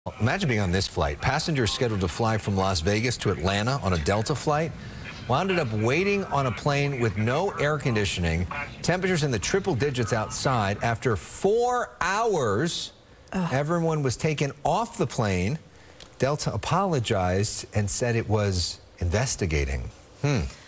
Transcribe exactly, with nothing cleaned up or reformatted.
Imagine being on this flight. Passengers scheduled to fly from Las Vegas to Atlanta on a Delta flight wound up waiting on a plane with no air conditioning, temperatures in the triple digits outside. After four hours, Ugh. everyone was taken off the plane. Delta apologized and said it was investigating. Hmm.